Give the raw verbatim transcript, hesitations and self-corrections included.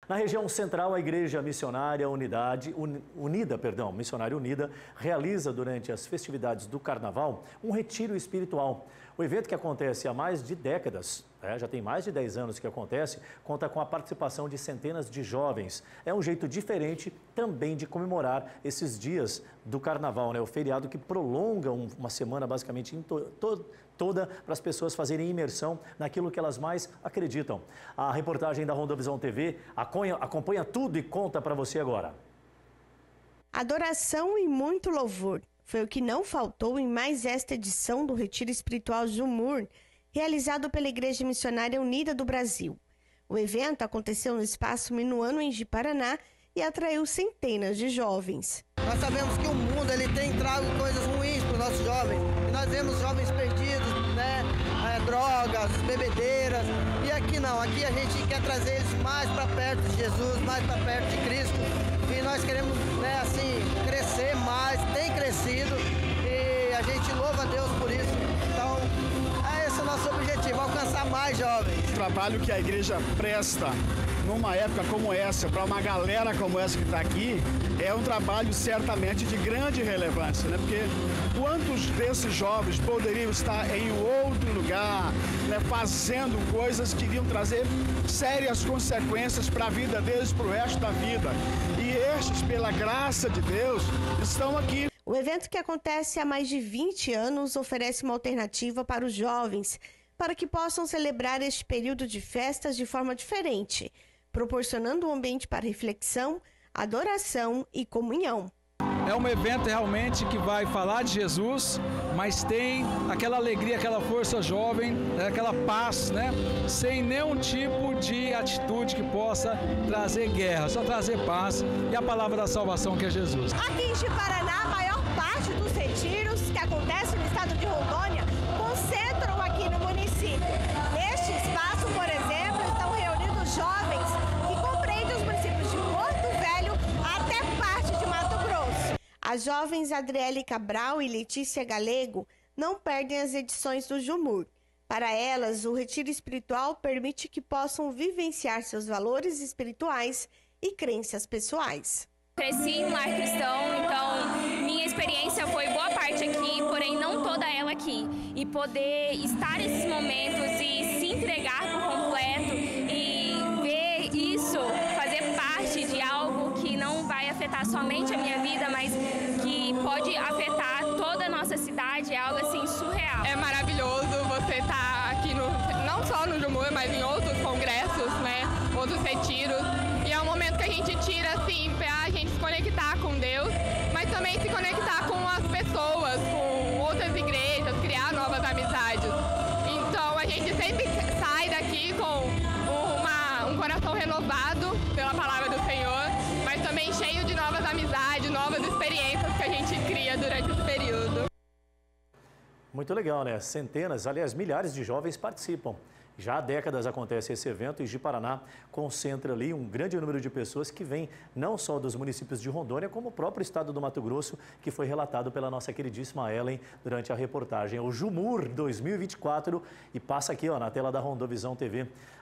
Na região central, a Igreja Missionária Unidade, Unida, perdão, Missionária Unida, realiza durante as festividades do Carnaval um retiro espiritual. O evento, que acontece há mais de décadas, é, já tem mais de dez anos que acontece, conta com a participação de centenas de jovens. É um jeito diferente também de comemorar esses dias do Carnaval, né? O feriado que prolonga uma semana basicamente em to to toda para as pessoas fazerem imersão naquilo que elas mais acreditam. A reportagem da Rondovisão T V acompanha, acompanha tudo e conta para você agora. Adoração e muito louvor foi o que não faltou em mais esta edição do Retiro Espiritual Jumur, realizado pela Igreja Missionária Unida do Brasil. O evento aconteceu no Espaço Minuano, em Ji-Paraná, e atraiu centenas de jovens. Nós sabemos que o mundo ele tem trago coisas ruins para os nossos jovens. E nós vemos jovens perdidos, né? É, drogas, bebedeiras. E aqui não, aqui a gente quer trazer eles mais para perto de Jesus, mais para perto de Cristo. E nós queremos, né, assim, crescer mais, tem crescido. E a gente louva a Deus por isso. Então, é esse o nosso objetivo, alcançar mais jovens. O trabalho que a igreja presta numa época como essa, para uma galera como essa que está aqui, é um trabalho certamente de grande relevância, né? Porque quantos desses jovens poderiam estar em outro lugar, né, fazendo coisas que iriam trazer sérias consequências para a vida deles, para o resto da vida. E estes, pela graça de Deus, estão aqui. O evento, que acontece há mais de vinte anos, oferece uma alternativa para os jovens, para que possam celebrar este período de festas de forma diferente, proporcionando um ambiente para reflexão, adoração e comunhão. É um evento realmente que vai falar de Jesus, mas tem aquela alegria, aquela força jovem, aquela paz, né? Sem nenhum tipo de atitude que possa trazer guerra, só trazer paz e a palavra da salvação, que é Jesus. Aqui em Ji-Paraná, a maior parte dos retiros que acontecem no estado de Rondônia concentram aqui no município. Neste espaço, por exemplo, estão reunidos jovens que compreendem os municípios de Porto Velho até parte de Mato Grosso. As jovens Adriele Cabral e Letícia Galego não perdem as edições do Jumur. Para elas, o retiro espiritual permite que possam vivenciar seus valores espirituais e crenças pessoais. Cresci em um lar cristão, então minha experiência foi boa parte aqui, porém não toda ela aqui. E poder estar nesses momentos e se entregar por completo e ver isso, fazer parte de algo que não vai afetar somente a minha vida, mas que pode afetar toda a nossa cidade, é algo assim surreal. É maravilhoso você estar aqui, no, não só no Jumur, mas em outros congressos, né, outros retiros. E é um momento que a gente tira assim para a gente se conectar com Deus, mas também se conectar com as pessoas, com outras igrejas, criar novas amizades. Então a gente sempre sai daqui com uma, um coração renovado pela palavra do Senhor, mas também cheio de novas amizades, novas experiências que a gente cria durante esse período. Muito legal, né? Centenas, aliás, milhares de jovens participam. Já há décadas acontece esse evento e Ji-Paraná concentra ali um grande número de pessoas que vêm não só dos municípios de Rondônia, como o próprio estado do Mato Grosso, que foi relatado pela nossa queridíssima Ellen durante a reportagem. É o Jumur dois mil e vinte e quatro e passa aqui, ó, na tela da Rondovisão T V.